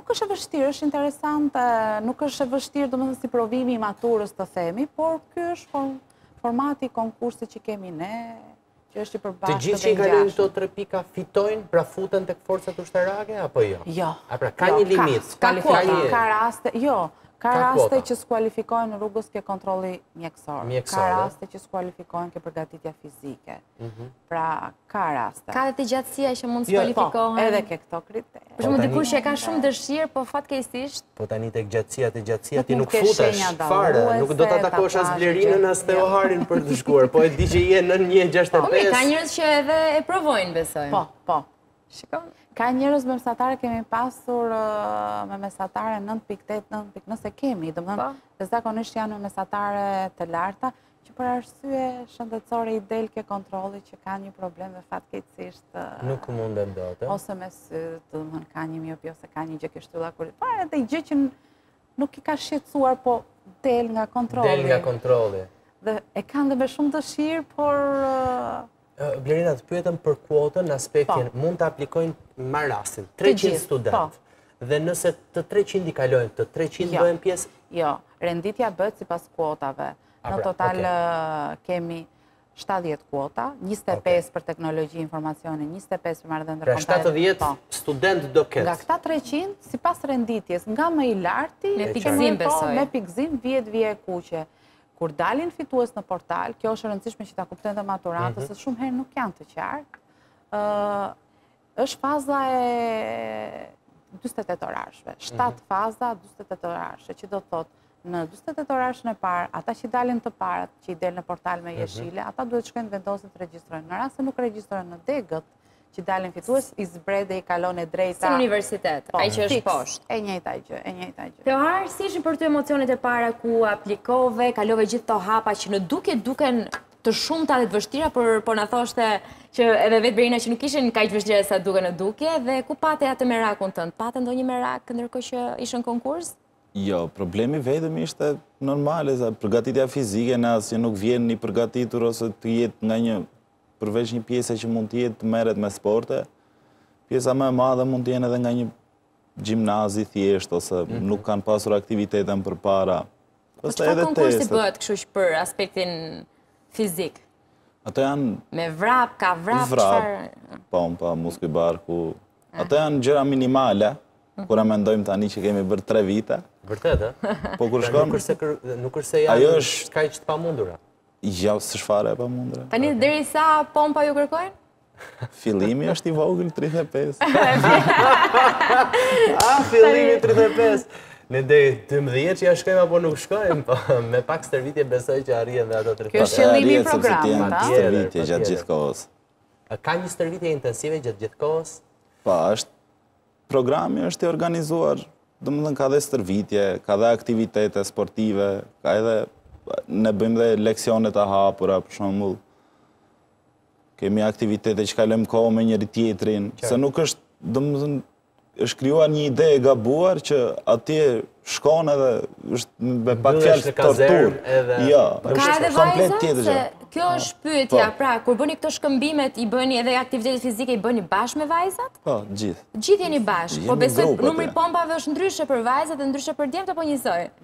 Nuk është e vështirë, është interesante, nuk është e vështirë domethënë si provimi i maturës të themi, por ky është formati i konkursit që kemi ne, që është i përbashkët Të gjithë që i kalojnë këto 3 pika fitojnë, pra futen tek forcat ushtarake apo jo? Jo. Pra ka një limit, Ka raste, jo. Ka raste që skualifikohen në rrugës ke kontrolli mjekësor. Ka raste që skualifikohen ke përgatitja fizike. Pra, ka raste. Ka dhe të gjatësia që mund skualifikohen? Edhe ke këto kriterë. Për shumë dikush që ka shumë dëshirë, po fatkeqësisht. Po tani tek gjatësia ti nuk futesh fare, nuk do ta takosh as Blerinën as Teoharin për të shkuar, po e di që je në 1.65. Po, ka njerëz që edhe e provojnë, besojnë. Po. Shikon? Ka njerëz me mesatare, kemi pasur me mesatare 9.8, 9.9, nëse kemi, domethënë, zakonisht janë me mesatare të larta, që për arsye shëndetësore i del ke kontrolli që ka një problem dhe fatkeqësisht nuk mundet dot, ose me sy, domethënë ka një miopi ose ka një gjë që shtylla kur. Po edhe gjë që nuk i ka shqetësuar, po del nga kontrolli. Dhe e kanë dhe me shumë dëshirë, por Blerina, të pyetëm për kuotën në aspektin, mund të aplikojnë marr rastin 300 student. Dhe nëse të 300 i kalojnë, të 300 bëhen pjesë? Jo, renditja bëhet sipas kuotave. Në total kemi 70 kuota, 25 për teknologji informacioni, 25 për marrëdhënie ndërkombëtare. Pra 70 student do ketë. Nga këta 300, sipas renditjes, nga më i larti, me pikëzim vjet vije e kuqe. Kur dalin fitues në portal, kjo është rëndësishme që ta kuptojnë dhe maturantët, se shumë herë nuk janë të qartë, është faza e 48 orarshve. 7 faza 48 orarshve, që do të thotë në 48 orarshën e parë, ata që dalin të parat, që i del në portal me jeshile, ata duhet shkojnë të vendosin të regjistrojnë. Në rast se nuk regjistrojnë në degët, që dalin fitues, i zbret dhe i kalon e drejta. Si në universitet, ai që është poshtë. E njëjta gjë. Teohar, si ishin për ty emocionet e para ku aplikove, kalove gjithë to hapa që në duken të shumta dhe të vështira, por na thoshte që edhe vetë Blerina që nuk ishin kaq vështira sa duken në dukje, dhe ku pate atë merakun tënd? Pate ndonjë merak ndërkohë që ishën konkurs? Jo, problemi vetëm ishte normale, përgatitja fizike, në asë që nuk vjen një përgatitur ose të jetë nga një përveç një pjesë që mund të jetë të merret me sporte, pjesa më e madhe mund të jenë edhe nga një gjimnazi thjesht, ose nuk kanë pasur aktivitetin përpara. Çfarë konkursi bëhet kështu që për aspektin fizik? Ato janë... Me vrap, ka vrap, çfarë? Po, muskuj barku. Ato janë gjëra minimale, kur e mendojmë tani që kemi bërë 3 vite. Vërtet, Po kur shkon... Nuk është se janë kaq të pamundura. Ja, së shfare e pamundura. Tani derisa pompa ju kërkojnë? Fillimi është i vogël 35. Fillimi 35. Ne deri 12 që ja shkojmë apo nuk shkojmë, po me pak stërvitje besoj që arrihen dhe ato 35. Kjo është qëllimi i programit, stërvitje gjatë gjithë kohës. Ka një stërvitje intensive gjatë gjithë kohës? Po, programi është i organizuar, domethënë ka dhe stërvitje, ka dhe aktivitete sportive, ka edhe ne bëjmë dhe leksione të hapura, për shembull. Kemi aktivitete që kalojmë kohë me njëri tjetrin, se nuk është, domethënë, është krijuar një ide e gabuar që atje shkon edhe është me pak fjalë torturë. Jo, është komplet tjetër gjë. Kjo është pyetja, pra, kur bëni këto shkëmbimet, i bëni edhe aktivitetet fizike, i bëni bashkë me vajzat? Po, gjithë. Gjithë jeni bashkë, po besoj numri pompave është ndryshe për vajzat dhe ndryshe për djemtë apo njësoj?